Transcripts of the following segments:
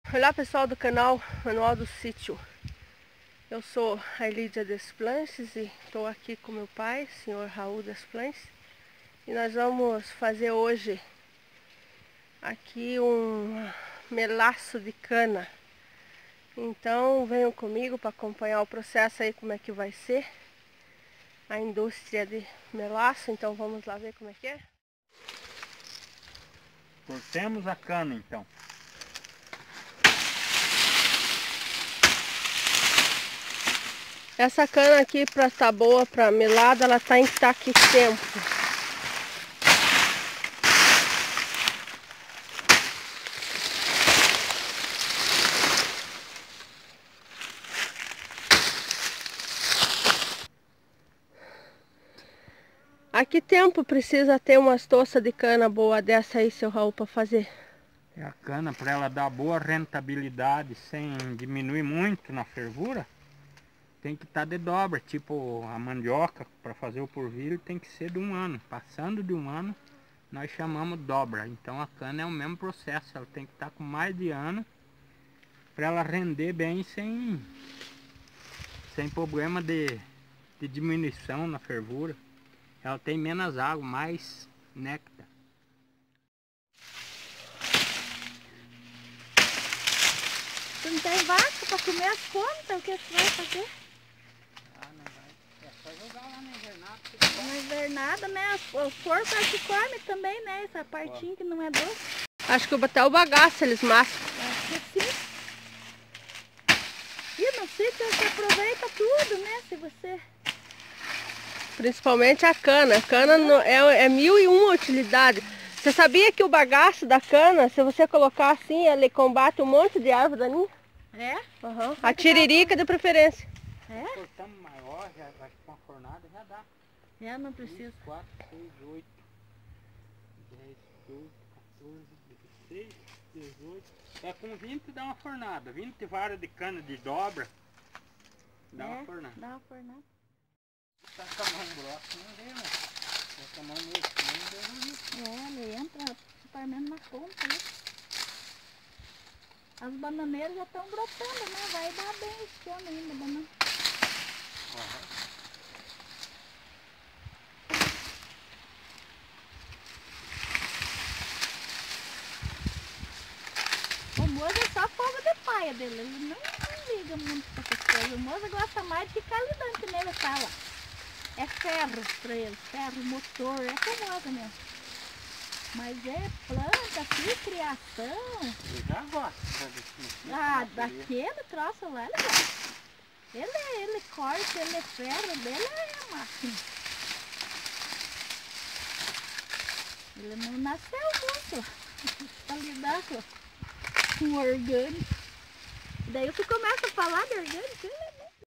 Olá pessoal do canal Manual do Sítio. Eu sou a Lídia Desplanches e estou aqui com meu pai, senhor Raul Desplanches. E nós vamos fazer hoje aqui um melaço de cana. Então venham comigo para acompanhar o processo aí, como é que vai ser a indústria de melaço. Então vamos lá ver como é que é. Cortemos a cana então. Essa cana aqui, para estar boa para melada, ela tá em que tempo? A que tempo precisa ter umas toças de cana boa dessa aí, seu Raul, para fazer? A cana, para ela dar boa rentabilidade sem diminuir muito na fervura, tem que estar de dobra, tipo a mandioca, para fazer o porvilho tem que ser de 1 ano. Passando de 1 ano, nós chamamos dobra. Então a cana é o mesmo processo, ela tem que estar com mais de ano para ela render bem sem problema de diminuição na fervura. Ela tem menos água, mais néctar. Tu não tem vaca para comer as contas, o que você vai fazer? Ah, não vai. É só jogar lá na invernada. Na invernada, né? Os porcos acho que comem também, né? Essa partinha que não é doce. Acho que até o bagaço eles mascam. Acho que sim. E no sítio você aproveita tudo, né? Se você... Principalmente a cana. A cana é 1001 utilidade. Você sabia que o bagaço da cana, se você colocar assim, ele combate um monte de árvore daninha? É? Uhum. A tiririca de preferência. É? Cortamos maior, já acho que com a fornada já dá. Já não precisa. 4, 6, 8, 10, 12, 14, 16, 18. É com 20 dá uma fornada. 20 varas de cana de dobra dá uma fornada. Dá uma fornada. Tá com a mão grossa, não vê, né? Tá com a mão meio não deu ruim. Ele entra parmendo na ponta, né? As bananeiras já estão brotando, né? Vai dar bem esse ano ainda, banana. O moço é só fogo de paia dele, ele não liga muito pra essas coisas. O moço gosta mais de ficar lidando, que nem ele fala. É ferro pra ele, ferro, motor, é famosa mesmo. Mas é planta, aqui, criação. Eu já gosto. Ah, daquele troço lá, ele gosta. Ele corta, ele é ferro, dele é máquina. Ele não nasceu muito pra lidar com o orgânico. Daí você começa a falar de orgânico, ele é muito.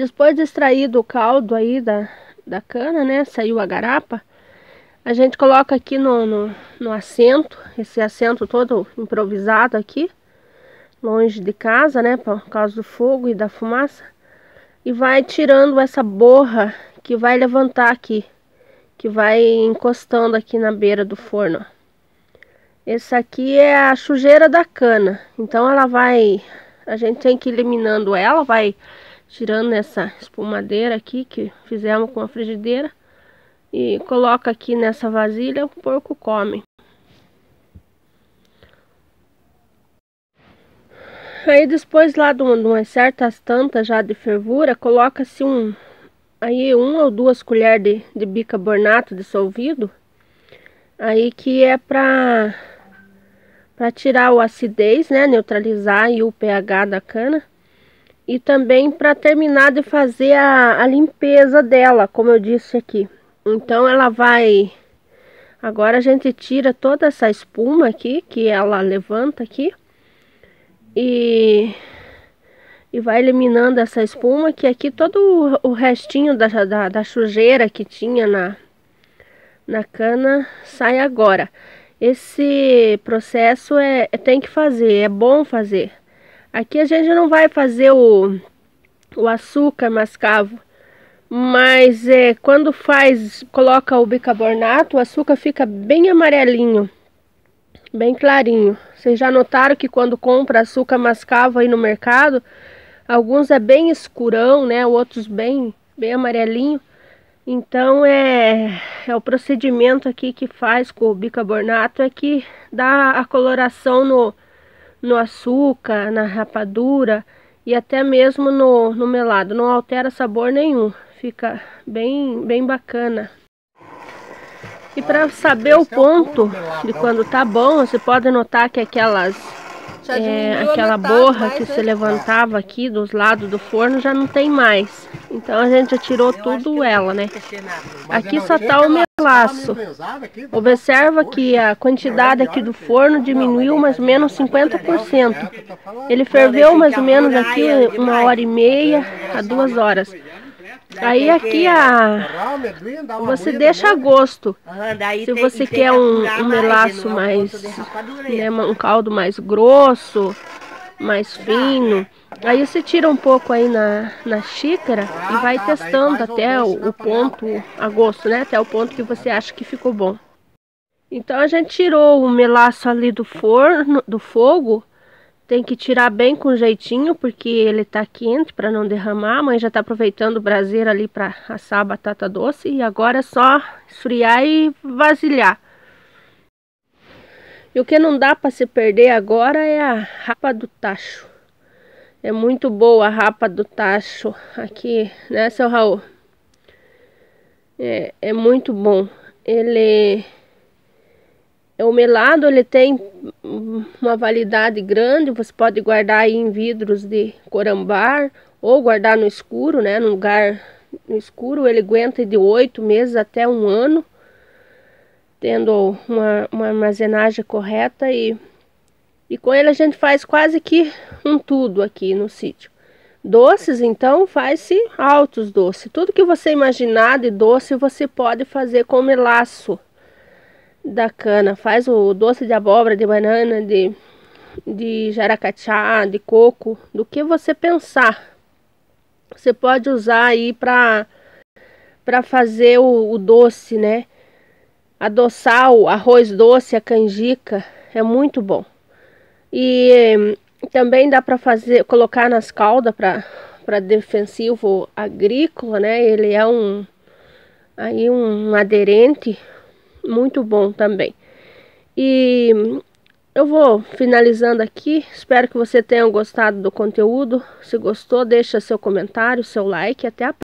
Depois de extraído o caldo aí da cana, né? Saiu a garapa. A gente coloca aqui no assento, esse assento todo improvisado aqui, longe de casa, né? Por causa do fogo e da fumaça. E vai tirando essa borra que vai levantar aqui, que vai encostando aqui na beira do forno. Essa aqui é a sujeira da cana, então a gente tem que ir eliminando ela, vai tirando essa espumadeira aqui que fizemos com a frigideira e coloca aqui nessa vasilha, o porco come. Aí depois lá de umas certas tantas já de fervura, coloca-se aí 1 ou 2 colheres de bicarbonato dissolvido, aí que é para tirar a acidez, né, neutralizar aí o pH da cana. E também para terminar de fazer a limpeza dela, como eu disse aqui. Então ela vai... Agora a gente tira toda essa espuma aqui, que ela levanta aqui. E vai eliminando essa espuma, que aqui todo o restinho da sujeira que tinha na cana sai agora. Esse processo tem que fazer, é bom fazer. Aqui a gente não vai fazer o açúcar mascavo, mas quando coloca o bicarbonato, o açúcar fica bem amarelinho, bem clarinho. Vocês já notaram que quando compra açúcar mascavo aí no mercado, alguns é bem escurão, né? Outros bem amarelinho. Então é o procedimento aqui que faz com o bicarbonato, é que dá a coloração no açúcar, na rapadura e até mesmo no melado. Não altera sabor nenhum, fica bem bacana. E para saber o ponto de quando tá bom, você pode notar que aquela borra que se levantava aqui dos lados do forno já não tem mais. Então a gente já tirou tudo ela, né? Aqui só tá o melaço. Observa que a quantidade aqui do forno diminuiu mais ou menos 50%. Ele ferveu mais ou menos aqui 1h30 a 2 horas. Aí aqui você deixa a gosto. Se você quer um melaço mais, né, um caldo mais grosso, mais fino, aí você tira um pouco aí na xícara e vai testando até o ponto a gosto, né? Até o ponto que você acha que ficou bom. Então a gente tirou o melaço ali do forno, do fogo. Tem que tirar bem com jeitinho, porque ele tá quente para não derramar. A mãe já tá aproveitando o braseiro ali para assar a batata doce. E agora é só esfriar e vasilhar. E o que não dá para se perder agora é a rapa do tacho. É muito boa a rapa do tacho aqui, né, seu Raul? É muito bom. O melado, ele tem uma validade grande, você pode guardar aí em vidros de corambar ou guardar no escuro, né? No lugar no escuro, ele aguenta de 8 meses até 1 ano, tendo uma armazenagem correta e com ele a gente faz quase que tudo aqui no sítio. Doces, então, faz-se altos doces. Tudo que você imaginar de doce, você pode fazer com melaço da cana. Faz o doce de abóbora, de banana, de jaracachá, de coco, do que você pensar. Você pode usar aí para fazer o doce, né? Adoçar o arroz doce, a canjica, é muito bom. E também dá para colocar nas caldas para defensivo agrícola, né? Ele é um aderente muito bom também. E eu vou finalizando aqui. Espero que você tenha gostado do conteúdo. Se gostou, deixa seu comentário, seu like. Até a próxima.